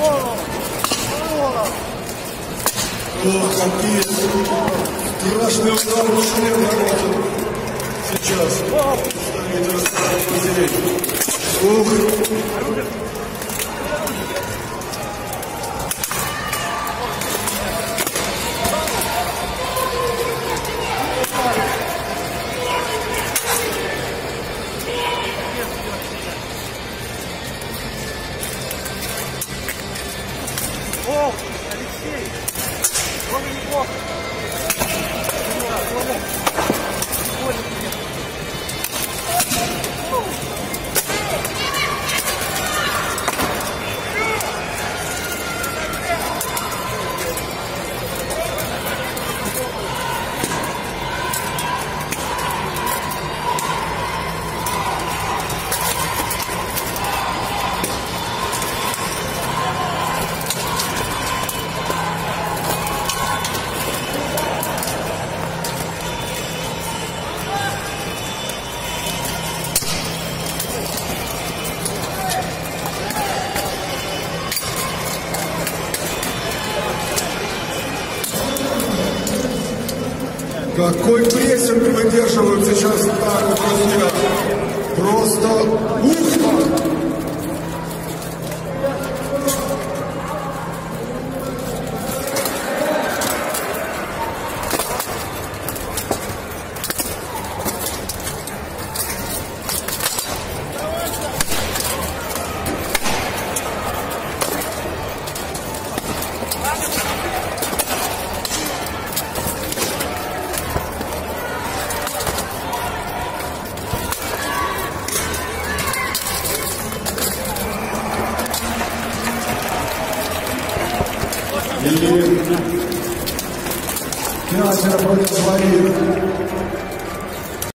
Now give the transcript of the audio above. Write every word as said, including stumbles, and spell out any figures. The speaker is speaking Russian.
Ох, какие страшные удары в шлем работают сейчас. Представитель старых друзей. Ух. О, Алексей! Он неплохо. Какой прессинг выдерживают сейчас так, друзья. Просто ух! И Князева против Ларина.